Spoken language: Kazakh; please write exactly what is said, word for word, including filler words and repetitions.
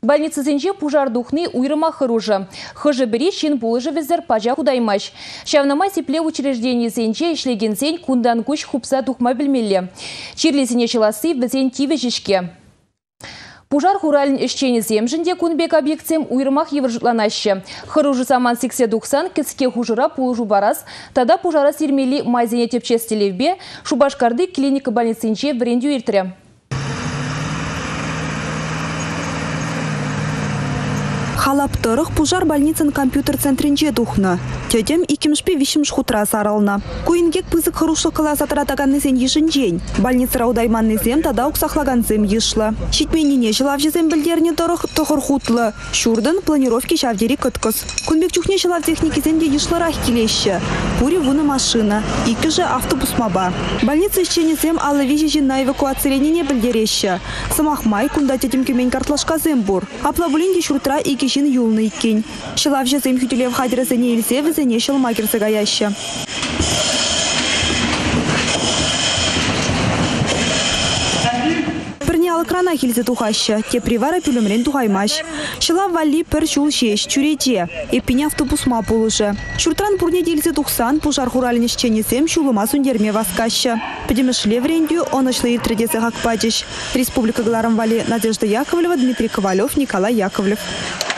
Больница зенже пужар духны уйрыма хыружы. Хыжы бери чин булыжы везер пажа худаймаш. Шавнама тепле учреждение зенже ишлеген зень кундан куш хупса духма білмелі. Чирлі зене чыласы візен тиве жишке. Пужар хуралин ишчени земжінде кунбек объектсем уйрымах евржутланашы. Хыружы саман сиксе духсан кіске хужыра пулыжу барас, тада пужара сирмели майзене тепчестелевбе, Шубашкарды клиника больницинче бренду иртірі. Халаптырық пужар больницын компьютер центринче духны. Тедем икимшпе вишимш хутра сарална. Куингек пызык хырушы кыласатыратаганны зен ешінжен. Больница раудайманны зем тада уксахлаган зем ешла. Щитменіне жылавжы зем білдеріне дұрық тұғыр хутлы. Шурдан планировки шавдері кыткыз. Кунбек чухне жылав техники земде ешларах келеші. Пури вуны машина. Икі же автобус маба. Больница ишчені зем алы вежежен на эвакуациреніне білдереші. Самахмай кунда тедем кемен картлашка зем бур. Аплабулинде шуртра икі жин юлны иккен. Шылавжы зем хютелев хадирызыне елсе візіне шылма керсігаяшы. Бірне крана хилзе тухаща, те привара пюлемрен тухаймаш. Шылав валли пір шул шеш, чурете, эппене автобусма полыжы. Шуртран пурне делзе тухсан, пужар хуралин ишченесем шулыма сундерме васкаща. Педемешле врендю, он ошлы иртредезе хакпадиш. Республика Галарам Вали, Надежда Яковлева, Дмитрий Ковалев, Николай Яковлев.